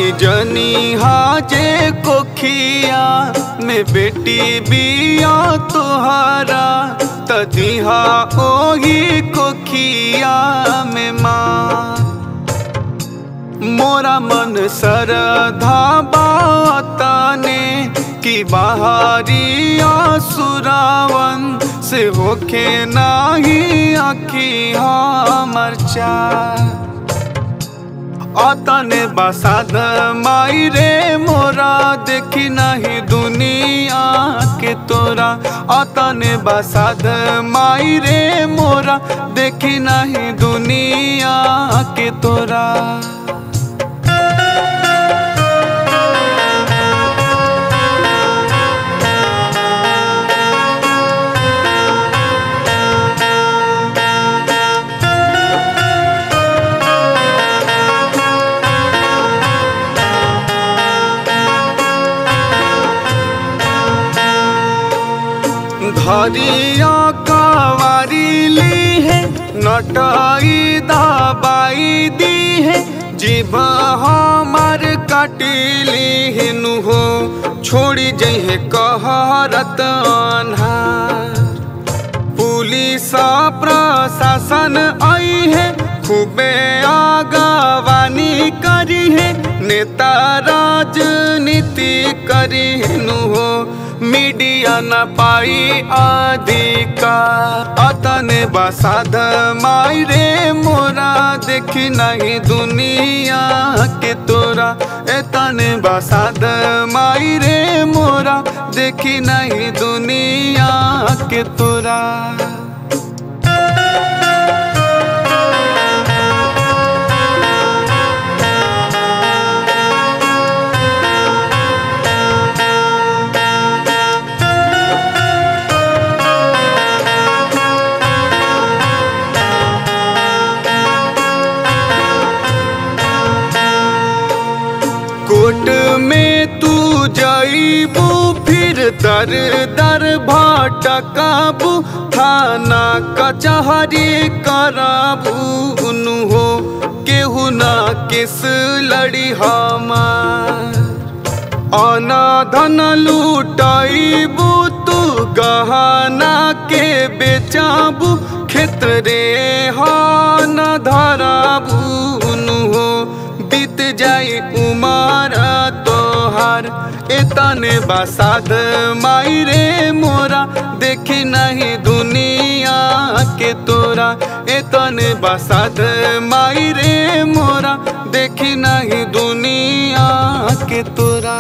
जनी हाजे कोखिया में बेटी बिया तोहारा तदिहा ओही कोखिया में माँ। मोरा मन सरधा बातने कि बाहरी आसुरावन से होखे नाही आखी हमर चाह। अतने बसाद माई रे मोरा देखी नहीं दुनिया के तोरा। अतने बसाद माई रे मोरा देखी नहीं दुनिया के तोरा। धरिया कवारी ली है नटाई दबाई दी है जीभ हमार काटिली हिनु हो छोड़ी जइहे कहरत अन्हार। पुलिस प्रशासन आई है खूबे आगवानी करी है नेता राजनीति करी हिनु हो मीडिया न पाई अधिकार। अतने बसाद माई रे मोरा देखी नहीं दुनिया के तोरा। एतने बसाद माई रे मोरा देखी नहीं दुनिया के तोरा। कोर्ट में तू जाइबू फिर दर दर भटकाबू थाना कचहरी कराबू नु हो केहू ना किस लड़ी हमार। अनाधन लूटाइबू तू गहना के बेचाबू खेत रे हान धराबू नु हो बीत जाई उमर तोहार। एतने बसाद माई रे मोरा देखी नहीं दुनिया के तोरा। एतने बसाद माई रे मोरा देखी नहीं दुनिया के तोरा।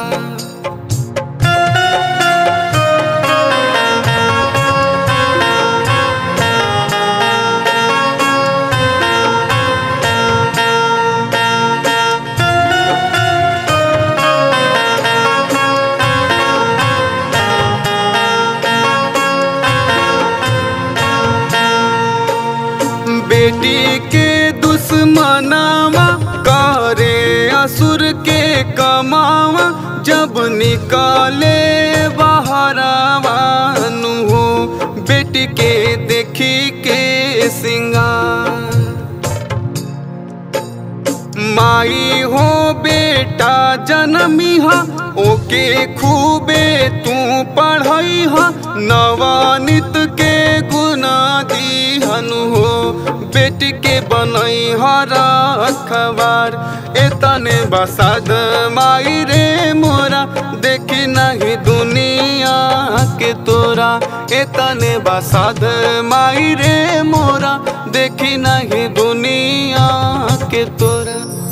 बेटी के दुश्मनावा करे असुर के कमावा जब निकाले बहरावा नु हो बेटी के देखी के सिंगार। माई हो बेटा जनमिहा ओके खूबे तू पढ़ई हा नवानित के गुना दीहन हो बेटी के बनई हरा अखबार। एतने बसाद माई रे मोरा देखी नहीं दुनिया के तोरा। एतने बसाद माई रे मोरा देखी नहीं दुनिया के तोरा।